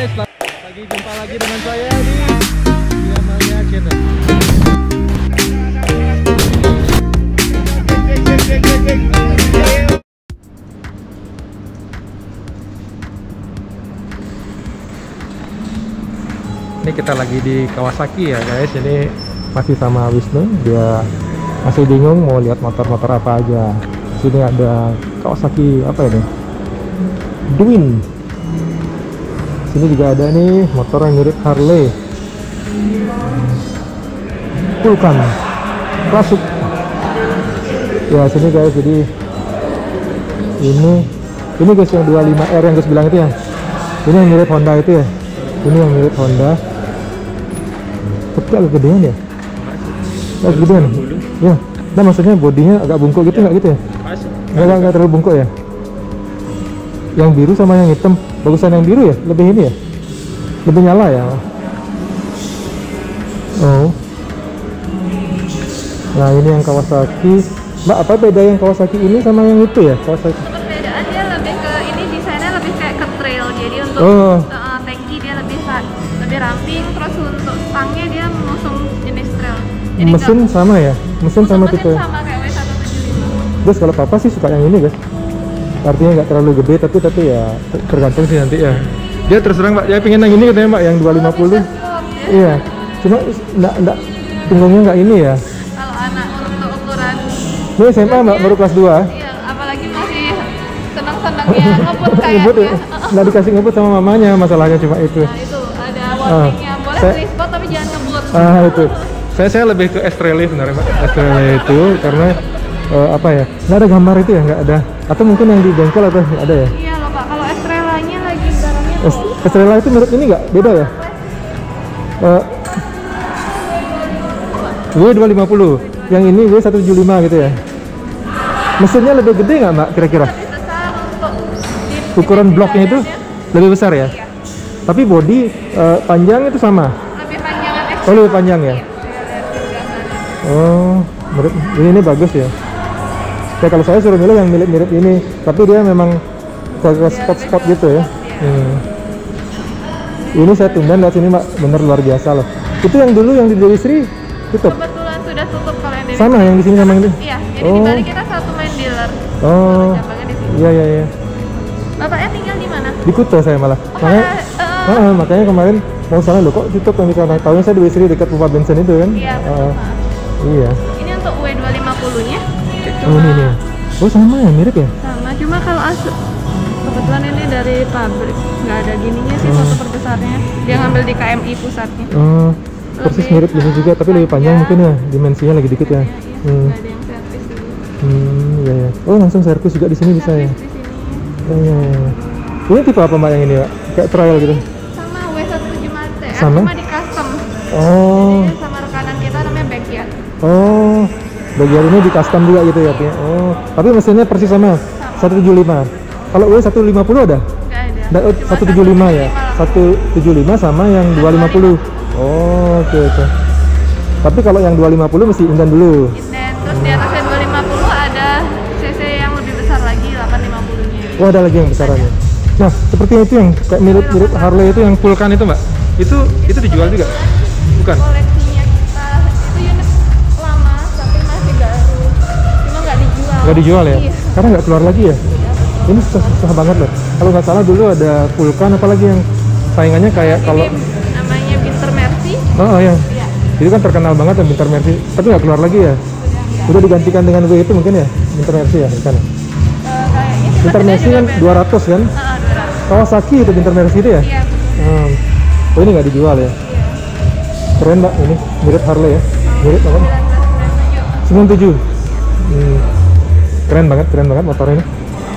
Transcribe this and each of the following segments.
guys, lagi jumpa lagi dengan saya di Yamaya Channel. Ini kita lagi di Kawasaki ya guys. Ini masih sama Wisnu, dia masih bingung mau lihat motor-motor apa aja. Sini ada Kawasaki apa ini? Dwin. Sini juga ada nih motor yang mirip Harley, Vulcan, Klasuk. Ya sini guys, jadi ini guys yang 25R yang guys bilang itu ya. Ini yang mirip Honda itu ya. Ini yang mirip Honda. Tapi agak gedean ya. Agak gedean. Ya. Nah maksudnya bodinya agak bungkuk gitu nggak gitu ya? Nggak terlalu bungkuk ya. Yang biru sama yang hitam, bagusan yang biru ya? Lebih ini ya? Lebih nyala ya? Oh. Nah ini yang Kawasaki. Mbak, apa beda yang Kawasaki ini sama yang itu ya? Kawasaki. Perbedaan dia lebih ke ini, desainnya lebih kayak ke trail. Jadi untuk tangki dia lebih ramping, terus untuk stangnya dia mengusung jenis trail. Jadi mesin sama ya? Mesin sama tipe. Sama kayak W175. Guys, kalau papa sih suka yang ini guys. Artinya nggak terlalu gede, tapi ya tergantung sih nanti ya. Dia terus terang Mbak, dia pengen yang ini katanya Mbak, yang 250. Iya, cuma enggak punggungnya nggak ini ya. Kalau anak untuk ukuran ini SMA Mbak, baru kelas 2. Iya, apalagi masih senang-senangnya ngebut kayaknya. Nggak dikasih ngebut sama mamanya, masalahnya cuma itu. Nah itu, ada warningnya. Boleh free spot tapi jangan ngebut. Itu. Saya lebih ke Estrella sebenarnya Mbak. Estrella itu karena apa ya, nggak ada gambar itu ya, nggak ada, atau mungkin yang di bengkel atau ada ya? Iya loh Pak, kalau Estrellanya lagi barangnya tuh Estrella itu menurut ini nggak beda ya? W250, yang ini W175 gitu ya. Mesinnya lebih gede nggak Mbak kira-kira? lebih besar untuk Ukuran bloknya itu lebih besar ya? Iya. Tapi bodi panjang itu sama? Lebih panjangan Oh lebih panjang ya? Iya, Oh, ini bagus ya. Ya kalau saya suruh milih yang mirip-mirip ini, tapi dia memang ke spot-spot gitu ya. Ini saya tumben lihat sini Mbak, bener luar biasa loh. Itu yang dulu yang di Dewi Sri tutup. kebetulan sudah tutup kalau yang dari Sama yang di sini sama yang ini. Iya, jadi di Bali kita satu main dealer. Oh. Cabangnya di sini. Iya. Bapaknya tinggal di mana? Di Kuta saya malah. Makanya kemarin mau sana loh, kok tutup yang di sana. Tahunya saya di Dewi Sri dekat Pumpa Bensin itu kan. Iya, betul. Iya. Ini untuk W250-nya. Oh ini. Oh sama ya, mirip ya? Sama, cuma kalau kebetulan ini dari pabrik, nggak ada gininya sih foto perbesarnya. Dia ngambil di KMI pusatnya. Persis mirip ini juga, tapi lebih panjang mungkin ya, dimensinya lagi dikit ya. Iya, nggak ada yang servis dulu. Iya. Oh langsung servis juga di sini bisa ya? Di sini. Oh iya. Ini tipe apa Mbak yang ini Mbak? Kayak trial gitu? Sama W175T, Sama? cuma di custom. Oh. Jadi sama rekanan kita namanya Backyard. Oh. Bagian ini di custom juga gitu ya? Oh. Tapi mesinnya persis sama? 175. Kalau W150 ada? Nggak ada. 175 ya? 175 sama yang 250. Oh, oke. Tapi kalau yang 250 mesti inden dulu. Inden, terus di atasnya 250 ada cc yang lebih besar lagi, 850-nya. Oh, ada lagi yang besarannya. Nah, seperti itu yang kayak mirip Harley itu yang Vulcan itu Mbak. Itu dijual juga? Bukan? Koleksinya kita itu unit lama tapi masih baru. Cuma nggak dijual. Nggak dijual ya? Iya. Karena nggak keluar lagi ya? Ini susah banget loh. Kalau nggak salah dulu ada Vulcan, apalagi yang saingannya kayak kalau namanya Binter Mercy. Oh ya. Iya. Itu kan terkenal banget ya Binter Mercy. Tapi nggak keluar lagi ya? Udah digantikan dengan W itu mungkin ya? Binter Mercy ya? Bukan? Kayaknya sih Binter Mercy kan 200 kan? 200. Kawasaki itu Binter Mercy itu ya? Iya. Oh ini nggak dijual ya? Keren Mbak, ini mirip Harley ya? Mirip banget. 97. Keren banget motor ini.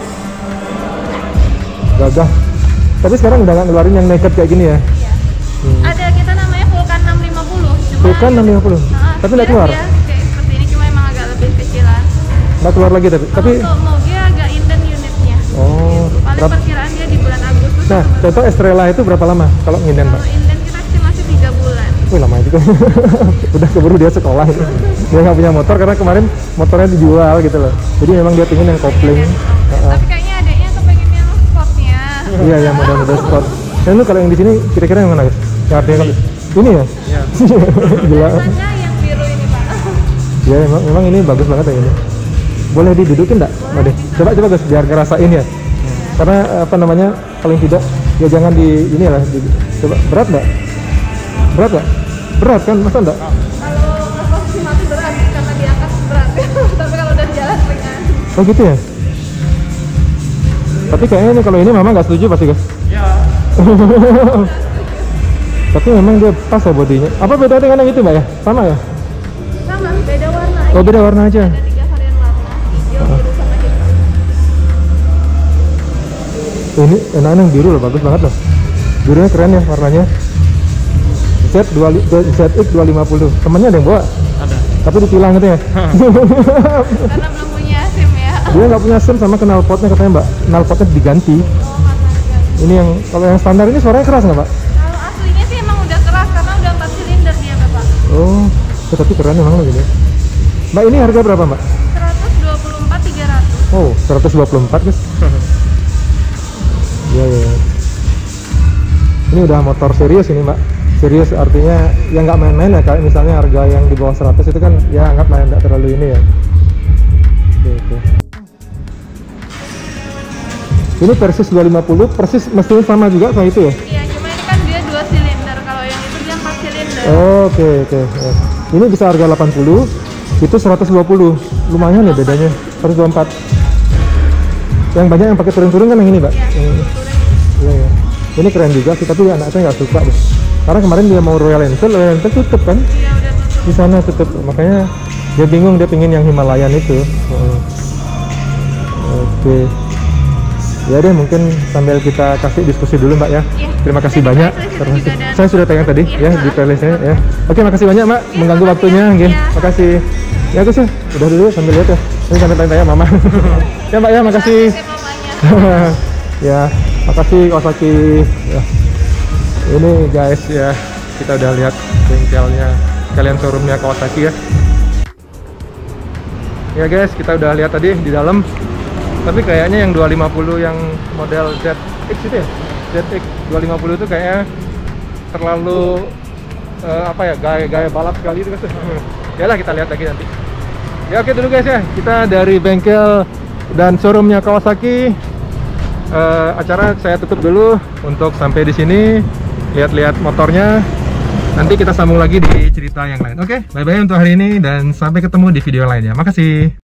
Gagah. Tapi sekarang udah nggak ngeluarin yang naked kayak gini ya? Iya. Ada kita namanya Vulcan 650. Vulcan 650. Tapi nggak keluar? Dia kayak seperti ini, cuma emang agak lebih kecilan. Nggak keluar lagi tapi Untuk moge agak inden unitnya. Oh. Paling perkiraan dia di bulan Agustus. Nah, contoh Estrella itu berapa lama kalau nginden Pak? Kalau inden kita estimasi 3 bulan. Wih lama juga. Udah keburu dia sekolah. Dia nggak punya motor karena kemarin motornya dijual gitu loh. Jadi memang dia pengen yang kopling. Tapi kayaknya adeknya kepengen yang sportnya. Iya, yang model-model sport. lu kalau yang di sini kira-kira yang mana guys? Ya, artinya kalau ini ya? Iya. Gila. Biasanya yang biru ini Pak. Ya memang ini bagus banget ya ini. Boleh didudukin enggak, Mbak Deh? Coba guys biar ngerasain ya. Karena apa namanya, paling tidak ya jangan di ini lah. Coba berat enggak? Berat enggak? Berat kan, masa enggak? Kalau posisi mati berat karena diangkat berat. Tapi kalau udah jalan ringan. Oh gitu ya? Tapi kayaknya ini kalau ini mama nggak setuju pasti guys. Iya. Tapi memang dia pas ya bodinya. Apa beda dengan yang itu Mbak ya? Sama ya? Sama, beda warna. Oh beda warna aja. Ada 3 varian warna, hijau, biru, sama hitam. Ini enak yang biru loh, bagus banget loh. Birunya keren ya warnanya. ZX 250. Temennya ada yang bawa? Ada. Tapi ditilang gitu ya? Karena belum punya SIM ya. Dia nggak punya SIM sama knalpotnya katanya Mbak. Knalpotnya diganti. Oh, karena ganti. Ini yang kalau yang standar ini suaranya keras nggak Mbak? Kalau aslinya sih emang udah keras karena udah 4 silinder dia Bapak. Oh, tapi keren memang loh gini. Mbak ini harga berapa Mbak? 124.300. Oh, 124 guys. Iya ya. Ini udah motor serius ini Mbak. Serius artinya ya nggak main-main ya, kayak misalnya harga yang di bawah 100 itu kan ya anggap main, nggak terlalu ini ya. Oke. Ini Persis 250, persis mestinya sama juga kayak itu ya? Iya, cuma ini kan dia 2 silinder. Kalau yang itu dia 4 silinder. Oke. Ya. Ini bisa harga 80, itu 120. Lumayan ya bedanya, 124. Yang banyak yang pakai turun-turun kan yang ini Mbak? Iya, Iya. Ini keren juga sih, tapi anak saya nggak suka deh. Karena kemarin dia mau Royal Enfield tutup kan? Iya, udah tutup. Di sana tutup, makanya dia bingung, dia pingin yang Himalayan itu. Oke. Ya deh, mungkin sambil kita kasih diskusi dulu Mbak ya. Iya. Terima kasih Jadi banyak. playlist juga ada. Saya sudah pegang tadi Iya. ya di playlistnya ya. Oke, makasih banyak Mbak mengganggu makasih waktunya. ya. Nggih. Iya. Makasih. Ya Gus ya, udah dulu sambil lihat ya. Ini sambil tanya-tanya Mama. Ya Mbak ya, makasih. Makasih mamanya. Ya, makasih Kawasaki. Ya. Ini guys ya, kita udah lihat bengkelnya, sekalian showroomnya Kawasaki ya. Ya guys, kita udah lihat tadi di dalam. Tapi kayaknya yang 250 yang model ZX itu ya, ZX 250 itu kayaknya terlalu apa ya, gaya balap sekali itu guys. Ya lah, kita lihat lagi nanti. Ya oke dulu guys ya, kita dari bengkel dan showroomnya Kawasaki. Acara saya tutup dulu untuk sampai di sini, lihat-lihat motornya. Nanti kita sambung lagi di cerita yang lain. Oke, bye bye untuk hari ini dan sampai ketemu di video lainnya. Makasih.